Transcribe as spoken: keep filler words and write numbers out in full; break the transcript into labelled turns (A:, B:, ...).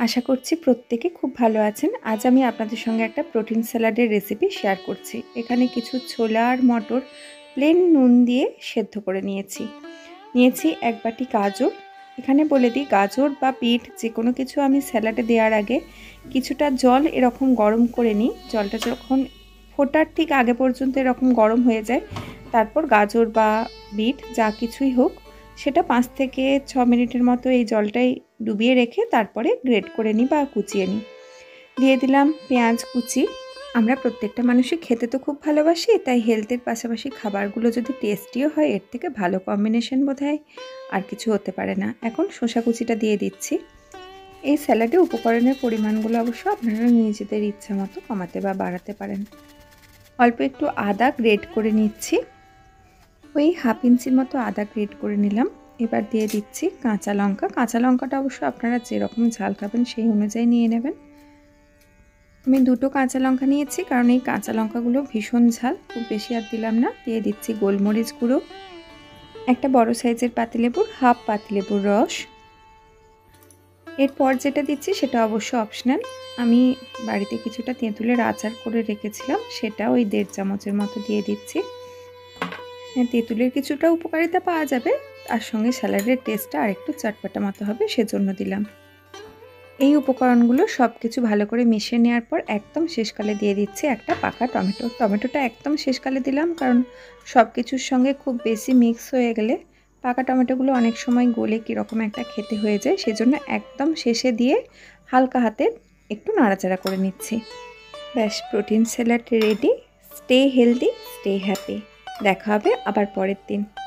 A: আশা করছি প্রত্যেকে খুব ভালো আছেন। আজ আমি আপনাদের সঙ্গে একটা প্রোটিন স্যালাডের রেসিপি শেয়ার করছি। এখানে কিছু ছোলা আর মটর প্লেন নুন দিয়ে সেদ্ধ করে নিয়েছি। নিয়েছি এক বাটি গাজর। এখানে বলে দিই, গাজর বা বিট যে কোনো কিছু আমি স্যালাডে দেওয়ার আগে কিছুটা জল এরকম গরম করে নিই। জলটা যখন ফোটার ঠিক আগে পর্যন্ত এরকম গরম হয়ে যায়, তারপর গাজর বা বিট যা কিছুই হোক সেটা পাঁচ থেকে ছ মিনিটের মতো এই জলটাই ডুবিয়ে রেখে তারপরে গ্রেট করে নিই বা কুচিয়ে নিই। দিয়ে দিলাম পেঁয়াজ কুচি। আমরা প্রত্যেকটা মানুষই খেতে তো খুব ভালোবাসি, তাই হেলথের পাশাপাশি খাবারগুলো যদি টেস্টিও হয়, এর থেকে ভালো কম্বিনেশন বোধহয় আর কিছু হতে পারে না। এখন শসা কুচিটা দিয়ে দিচ্ছি। এই স্যালাডে উপকরণের পরিমাণগুলো অবশ্য আপনারা নিজেদের ইচ্ছা মতো কমাতে বা বাড়াতে পারেন। অল্প একটু আদা গ্রেট করে নিচ্ছি। ওই হাফ ইঞ্চির মতো আদা গ্রেট করে নিলাম। এবার দিয়ে দিচ্ছি কাঁচা লঙ্কা। কাঁচা লঙ্কাটা অবশ্য আপনারা যেরকম ঝাল খাবেন সেই অনুযায়ী নিয়ে নেবেন। আমি দুটো কাঁচা লঙ্কা নিয়েছি, কারণ এই কাঁচা লঙ্কাগুলো ভীষণ ঝাল, খুব বেশি আর দিলাম না। দিয়ে দিচ্ছি গোলমরিচ গুঁড়ো, একটা বড় সাইজের পাতিলেবুর হাফ পাতিলেবুর রস। এরপর যেটা দিচ্ছি সেটা অবশ্য অপশনাল। আমি বাড়িতে কিছুটা তেঁতুলের আচার করে রেখেছিলাম, সেটা ওই দেড় চামচের মতো দিয়ে দিচ্ছি। হ্যাঁ, তেঁতুলের কিছুটা উপকারিতা পাওয়া যাবে, তার সঙ্গে স্যালাডের টেস্টটা আরেকটু চটপাটা মতো হবে, সেজন্য দিলাম। এই উপকরণগুলো সব কিছু ভালো করে মিশিয়ে নেওয়ার পর একদম শেষকালে দিয়ে দিচ্ছি একটা পাকা টমেটো। টমেটোটা একদম শেষকালে দিলাম, কারণ সব কিছুর সঙ্গে খুব বেশি মিক্স হয়ে গেলে পাকা টমেটোগুলো অনেক সময় গলে কীরকম একটা খেতে হয়ে যায়, সেজন্য একদম শেষে দিয়ে হালকা হাতে একটু নাড়াচাড়া করে নিচ্ছি। ব্যাস, protein salad ready. Stay healthy, stay happy. দেখা হবে আবার পরের দিন।